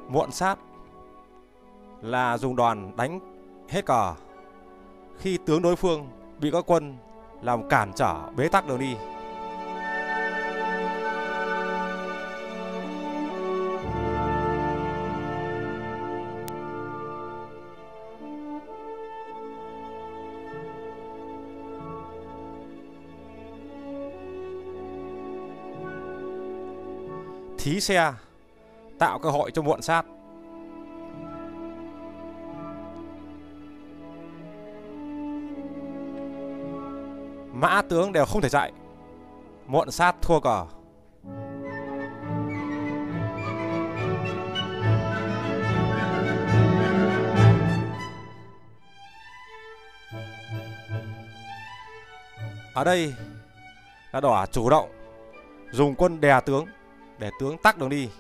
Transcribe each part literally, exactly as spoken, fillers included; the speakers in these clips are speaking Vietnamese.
Muộn sát là dùng đòn đánh hết cờ khi tướng đối phương bị các quân làm cản trở bế tắc đường đi. Thí xe tạo cơ hội cho muộn sát. Mã tướng đều không thể chạy, muộn sát thua cờ. Ở đây là đỏ chủ động dùng quân đè tướng để tướng tắc đường đi.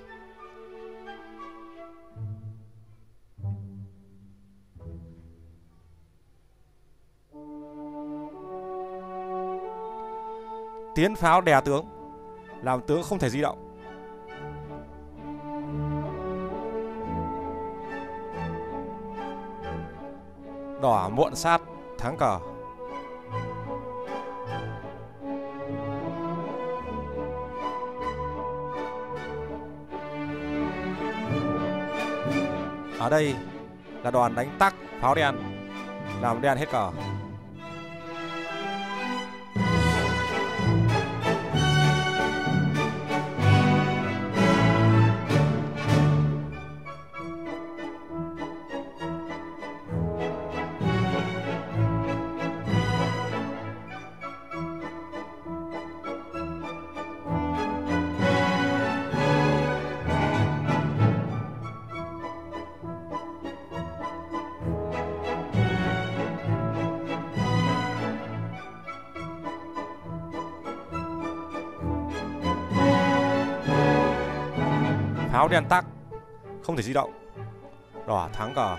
Tiến pháo đè tướng làm tướng không thể di động. Đỏ muộn sát thắng cờ. Ở đây là đòn đánh tắc pháo đen làm đen hết cờ. Pháo đen tắc không thể di động, đỏ thắng cờ.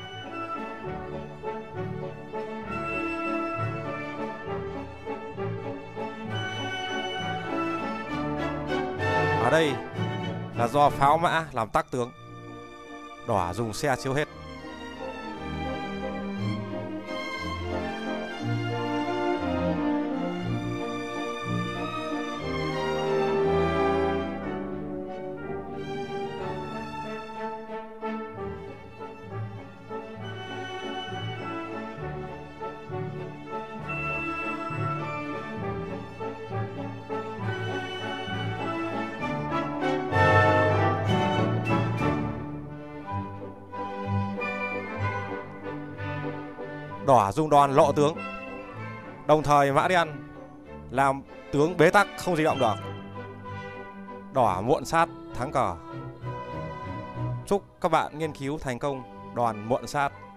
Ở đây là do pháo mã làm tắc tướng, đỏ dùng xe chiếu hết. Đỏ dùng đòn lộ tướng, đồng thời mã đen làm tướng bế tắc không di động được. Đỏ muộn sát thắng cờ. Chúc các bạn nghiên cứu thành công đòn muộn sát.